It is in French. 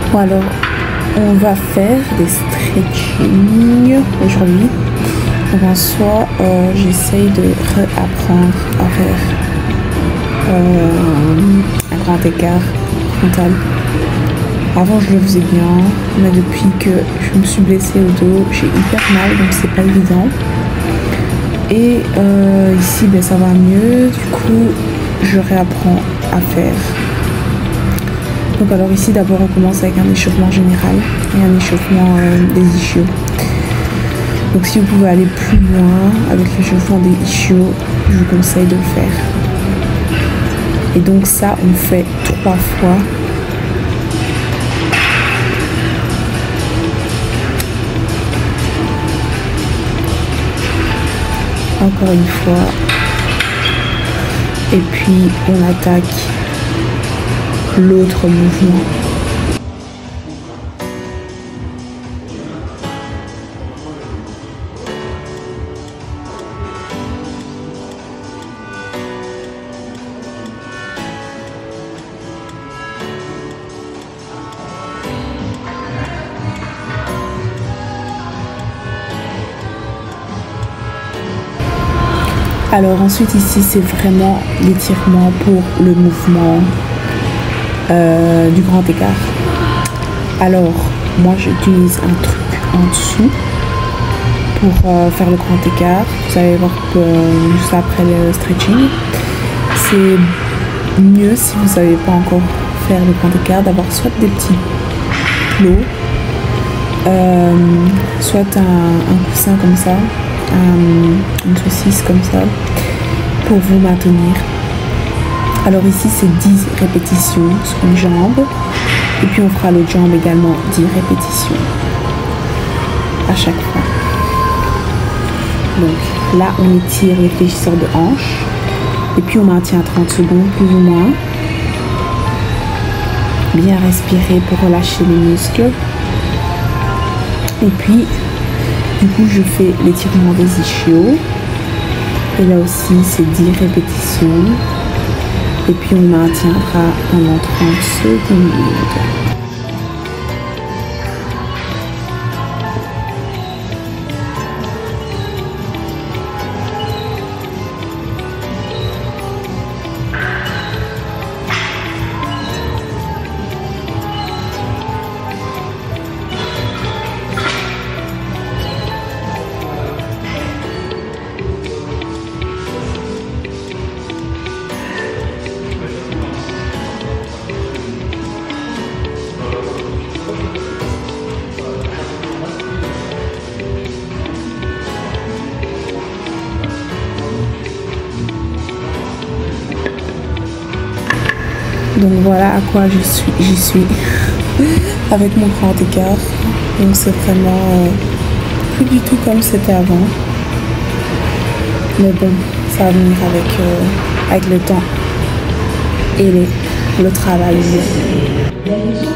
Bon alors, on va faire des stretching aujourd'hui. Donc en soi, j'essaye de réapprendre à faire un grand écart frontal. Avant je le faisais bien, mais depuis que je me suis blessée au dos, j'ai hyper mal, donc c'est pas évident. Et ici ben, ça va mieux, du coup je réapprends à faire. Donc alors ici d'abord on commence avec un échauffement général et un échauffement des ischios. Donc si vous pouvez aller plus loin avec l'échauffement des ischios, je vous conseille de le faire. Et donc ça on fait 3 fois. Encore une fois. Et puis on attaque l'autre mouvement. Alors ensuite ici c'est vraiment l'étirement pour le mouvement du grand écart. Alors moi j'utilise un truc en dessous pour faire le grand écart. Vous allez voir que juste après le stretching, c'est mieux si vous ne savez pas encore faire le grand écart d'avoir soit des petits plots, soit un coussin comme ça, une saucisse comme ça pour vous maintenir. Alors ici c'est 10 répétitions sur une jambe et puis on fera l'autre jambe également 10 répétitions à chaque fois. Donc là on étire les fléchisseurs de hanche et puis on maintient 30 secondes plus ou moins. Bien respirer pour relâcher les muscles. Et puis du coup je fais l'étirement des ischios et là aussi c'est 10 répétitions. Et puis on maintiendra pendant 30 secondes. Donc voilà à quoi j'y suis avec mon grand écart. Donc c'est vraiment plus du tout comme c'était avant. Mais bon, ça va venir avec le temps et le travail.